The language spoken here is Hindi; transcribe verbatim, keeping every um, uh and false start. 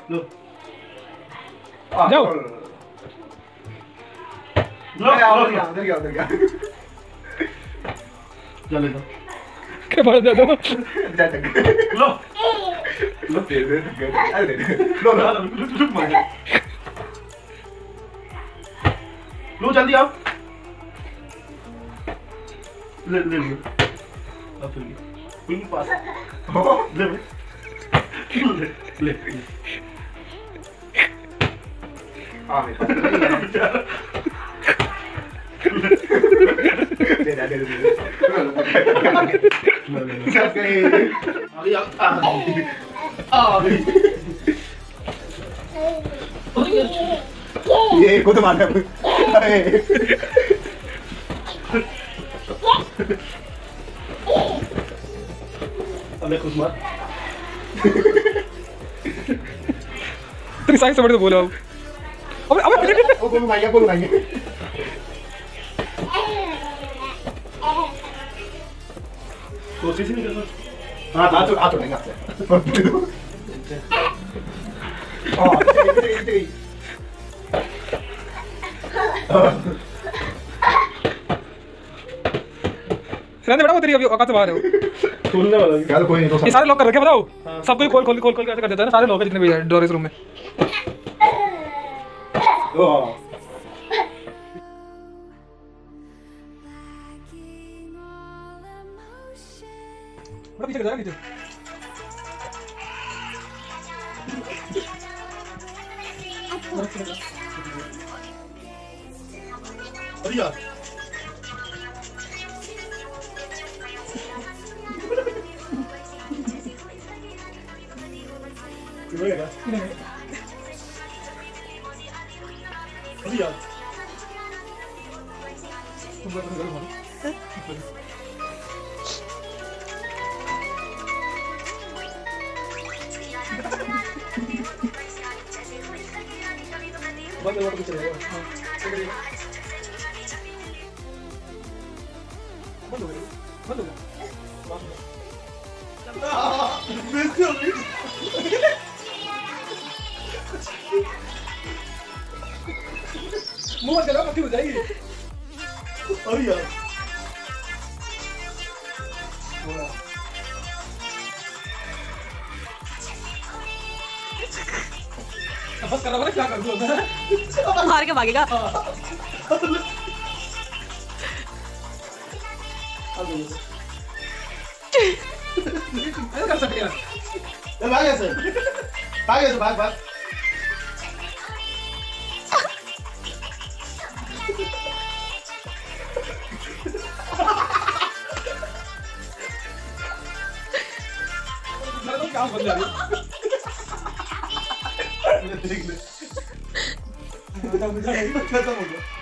लो जाओ लो आओ उधर गया उधर गया चले दो क्या बात है दो जा तक लो लो दे दे अरे लो लो रुक मत लो जल्दी आओ ले ले ले अब फिर क्वीन पास ले ले ले आ मेरे पास दे दे दे दे सब गए आ गई आ गई ये को तो मारना अब मैं खुद मार तेरी साइज से बड़े तो बोलो अब अब वो बोल भाई बोल भाई कोशिश नहीं करना हां आ तो आ तो नहीं आपसे हां इधर इधर रहने बेटा वो तेरी अभी औकात से बाहर है खोलने वाला है यार कोई नहीं तो ये सारे लॉक कर रखे बताओ सबको ही खोल खोल खोल खोल के ऐसे कर देता है ना सारे लॉक है जितने भी है डोर इस रूम में ओ बड़ा पीछे कर नीचे अरे यार ये क्या अरे यार तुम लोग तो हो बंद हो पीछे रहेगा बंद हो गया बंद हो गया मुंह चला पक्की हो जाएगी अरे यार बस कर रहा हूँ क्या कर दूँ मार के भागेगा ऐसा कर सकते हैं ए भाग ऐसे भाग ऐसे भाग भाग मेरा तो काम बन जा रही है देख ले खत्म हो गया